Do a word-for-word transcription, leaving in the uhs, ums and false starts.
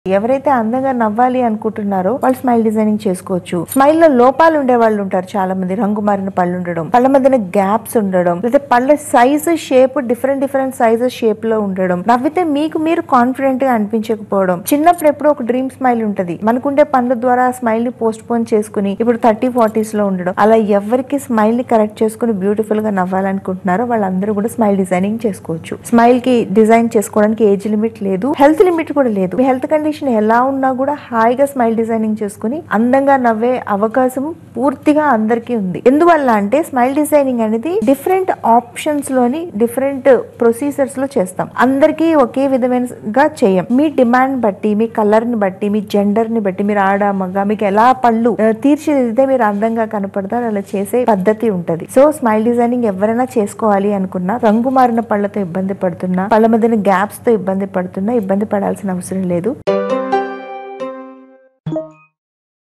ఎవరైతే అందంగా నవ్వాలి అనుకుంటున్నారో వాళ్ళు స్మైల్ డిజైనింగ్ చేసుకోవచ్చు. స్మైల్ లో లోపాలు ఉండే వాళ్ళు ఉంటారు చాలా మంది. రంగు మారిన పళ్ళు ఉండడం, పళ్ళ మధ్యన గ్యాప్స్ ఉండడం, లేదా పళ్ళ size shape different different sizes shape లో ఉండడం, నవ్వితే మీకు మీరు కాన్ఫిడెంట్ గా అనిపించకపోవడం. చిన్నప్పుడు ఎప్పుడో ఒక డ్రీమ్ స్మైల్ ఉంటది, మనకుండే పనుల ద్వారా స్మైల్ ని పోస్ట్ పోన్ చేసుకుని ఇప్పుడు థర్టీ ఫార్టీస్ లో ఉండడం. అలా ఎవరికి స్మైల్ ని కరెక్ట్ చేసుకుని బ్యూటిఫుల్ గా నవ్వాలనుకుంటున్నారో వాళ్ళందరూ కూడా స్మైల్ డిజైనింగ్ చేసుకోవచ్చు. స్మైల్ కి డిజైన్ చేసుకోవడానికి ఏజ్ లిమిట్ లేదు, హెల్త్ లిమిట్ కూడా లేదు. మీ హెల్త్ కండిషన్ ఎలా ఉన్నా కూడా హాయిగా స్మైల్ డిజైనింగ్ చేసుకుని అందంగా నవ్వే అవకాశం పూర్తిగా అందరికీ ఉంది. ఎందువల్ల అంటే స్మైల్ డిజైనింగ్ అనేది డిఫరెంట్ ఆప్షన్స్ లోని డిఫరెంట్ ప్రొసీజర్స్ లో చేస్తాం. అందరికీ ఒకే విధమైనగా చేయం. మీ డిమాండ్ బట్టి, మీ కలర్ ని బట్టి, మీ జెండర్ ని బట్టి, మీరు ఆడ మగ మీకు ఎలా పళ్ళు తీర్చిదిద్దితే మీరు అందంగా కనపడతారు అలా చేసే పద్ధతి ఉంటది. సో స్మైల్ డిజైనింగ్ ఎవరైనా చేసుకోవాలి అనుకున్నా, రంగు మారిన పళ్ళతో ఇబ్బంది పడుతున్నా, పళ్ళ మధ్యన గ్యాప్స్ తో ఇబ్బంది పడుతున్నా ఇబ్బంది పడాల్సిన అవసరం లేదు.